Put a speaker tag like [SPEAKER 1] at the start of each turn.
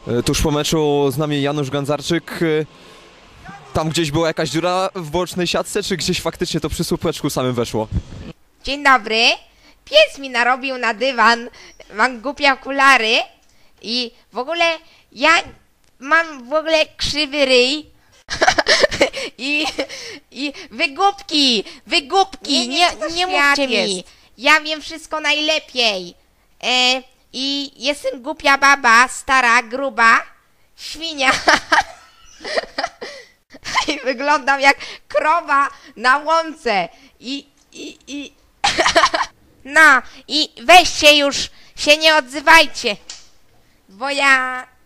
[SPEAKER 1] Tuż po meczu z nami Janusz Gandzarczyk. Tam gdzieś była jakaś dziura w bocznej siatce, czy gdzieś faktycznie to przy słupeczku samym weszło?
[SPEAKER 2] Dzień dobry. Pies mi narobił na dywan. Mam głupie okulary. I w ogóle ja mam w ogóle krzywy ryj. I wygłupki, nie mówcie mi. Ja wiem wszystko najlepiej. I jestem głupia baba, stara, gruba, świnia. I wyglądam jak krowa na łące. No, i weźcie już, się nie odzywajcie. Bo ja